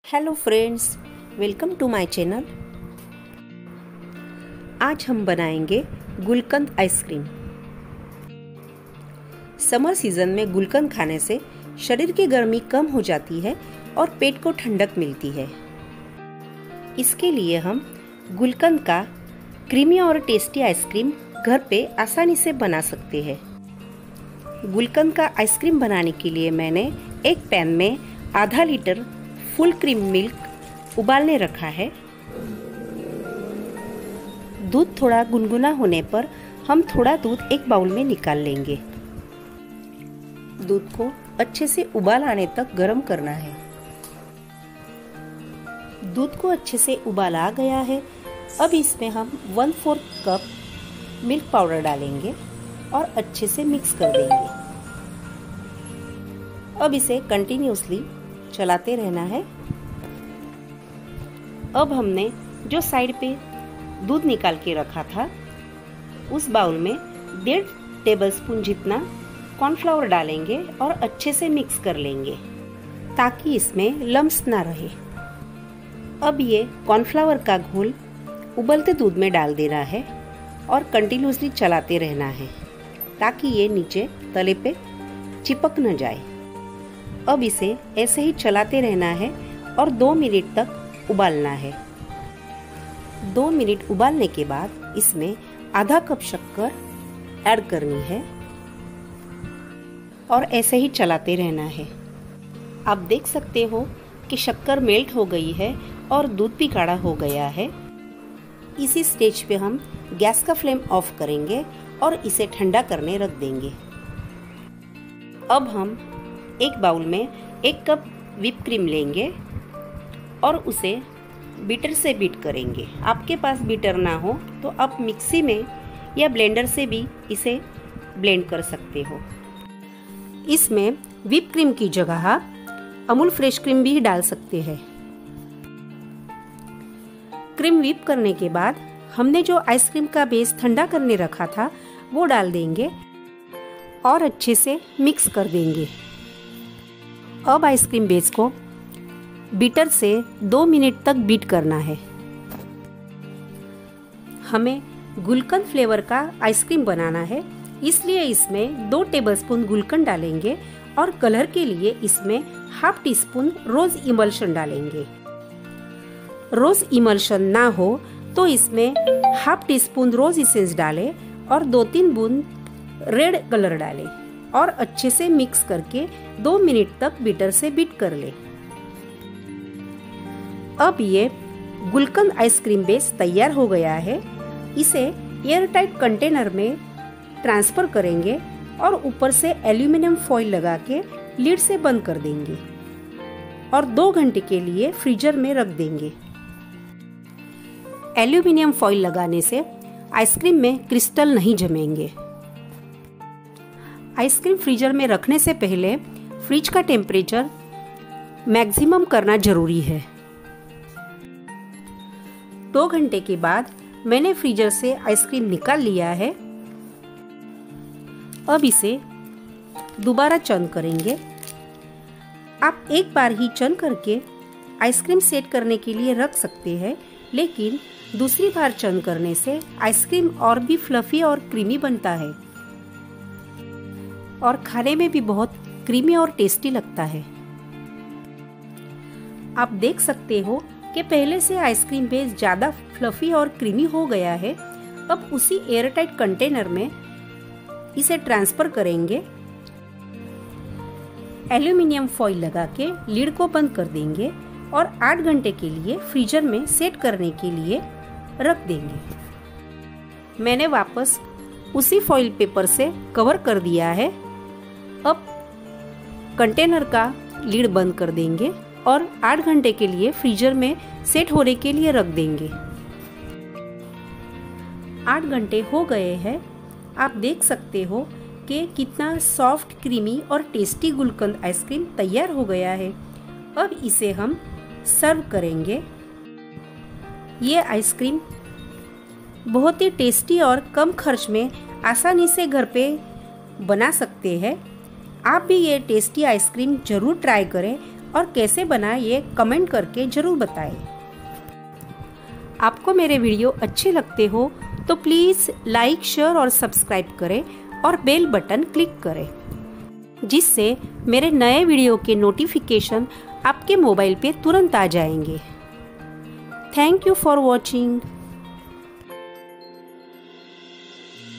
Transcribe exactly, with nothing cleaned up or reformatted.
Hello friends, welcome to my channel. आज हम बनाएंगे गुलकंद आइसक्रीम। समर सीजन में गुलकंद खाने से शरीर की गर्मी कम हो जाती है और पेट को ठंडक मिलती है। इसके लिए हम गुलकंद का क्रीमी और टेस्टी आइसक्रीम घर पे आसानी से बना सकते हैं। गुलकंद का आइसक्रीम बनाने के लिए मैंने एक पैन में आधा लीटर फुल क्रीम मिल्क उबालने रखा है। दूध थोड़ा गुनगुना होने पर हम थोड़ा दूध एक बाउल में निकाल लेंगे। दूध को अच्छे से उबाल आने तक गर्म करना है। दूध को अच्छे से उबाल आ गया है। अब इसमें हम one fourth cup milk powder डालेंगे और अच्छे से मिक्स कर देंगे। अब इसे कंटिन्यूसली चलाते रहना है। अब हमने जो साइड पे दूध निकाल के रखा था उस बाउल में डेढ़ टेबलस्पून जितना कॉर्नफ्लावर डालेंगे और अच्छे से मिक्स कर लेंगे ताकि इसमें लम्स ना रहे। अब ये कॉर्नफ्लावर का घोल उबलते दूध में डाल देना है और कंटिन्यूसली चलाते रहना है ताकि ये नीचे तले पे चिपक न जाए। अब इसे ऐसे ही चलाते रहना है और दो मिनट तक उबालना है। दो मिनट उबालने के बाद इसमें आधा कप शक्कर ऐड करनी है और ऐसे ही चलाते रहना है। आप देख सकते हो कि शक्कर मेल्ट हो गई है और दूध भी गाढ़ा हो गया है। इसी स्टेज पे हम गैस का फ्लेम ऑफ करेंगे और इसे ठंडा करने रख देंगे। अब हम एक बाउल में एक कप व्हिप क्रीम लेंगे और उसे बीटर से बीट करेंगे। आपके पास बीटर ना हो तो आप मिक्सी में या ब्लेंडर से भी इसे ब्लेंड कर सकते हो। इसमें व्हिप क्रीम की जगह अमूल फ्रेश क्रीम भी डाल सकते हैं। क्रीम व्हिप करने के बाद हमने जो आइसक्रीम का बेस ठंडा करने रखा था वो डाल देंगे और अच्छे से मिक्स कर देंगे। अब आइसक्रीम बेस को बीटर से दो मिनट तक बीट करना है। हमें गुलकंद फ्लेवर का आइसक्रीम बनाना है, इसलिए इसमें दो टेबलस्पून गुलकंद डालेंगे और कलर के लिए इसमें half teaspoon rose emulsion डालेंगे। रोज इमल्शन ना हो तो इसमें half teaspoon rose essence डालें और दो तीन बूंद रेड कलर डालें और अच्छे से मिक्स करके दो मिनट तक बीटर से बीट कर ले। अब ये गुलकंद आइसक्रीम बेस तैयार हो गया है। इसे एयर टाइट कंटेनर में ट्रांसफर करेंगे और ऊपर से एल्यूमिनियम फॉइल लगा के लीड से बंद कर देंगे और दो घंटे के लिए फ्रीजर में रख देंगे। एल्यूमिनियम फॉइल लगाने से आइसक्रीम में क्रिस्टल नहीं जमेंगे। आइसक्रीम फ्रीजर में रखने से पहले फ्रिज का टेम्परेचर मैक्सिमम करना जरूरी है। दो घंटे के बाद मैंने फ्रीजर से आइसक्रीम निकाल लिया है। अब इसे दोबारा चर्न करेंगे। आप एक बार ही चर्न करके आइसक्रीम सेट करने के लिए रख सकते हैं, लेकिन दूसरी बार चर्न करने से आइसक्रीम और भी फ्लफी और क्रीमी बनता है और खाने में भी बहुत क्रीमी और टेस्टी लगता है। आप देख सकते हो कि पहले से आइसक्रीम बेस ज़्यादा फ्लफी और क्रीमी हो गया है। अब उसी एयरटाइट कंटेनर में इसे ट्रांसफर करेंगे। एल्यूमिनियम फॉइल लगा के लीड को बंद कर देंगे और आठ घंटे के लिए फ्रीजर में सेट करने के लिए रख देंगे। मैंने वापस उसी फॉइल पेपर से कवर कर दिया है। अब कंटेनर का लीड बंद कर देंगे और आठ घंटे के लिए फ्रीजर में सेट होने के लिए रख देंगे। आठ घंटे हो गए हैं। आप देख सकते हो कि कितना सॉफ्ट, क्रीमी और टेस्टी गुलकंद आइसक्रीम तैयार हो गया है। अब इसे हम सर्व करेंगे। ये आइसक्रीम बहुत ही टेस्टी और कम खर्च में आसानी से घर पे बना सकते हैं। आप भी ये टेस्टी आइसक्रीम ज़रूर ट्राई करें और कैसे बनाए ये कमेंट करके ज़रूर बताएं। आपको मेरे वीडियो अच्छे लगते हो तो प्लीज़ लाइक, शेयर और सब्सक्राइब करें और बेल बटन क्लिक करें, जिससे मेरे नए वीडियो के नोटिफिकेशन आपके मोबाइल पे तुरंत आ जाएंगे। Thank you for watching.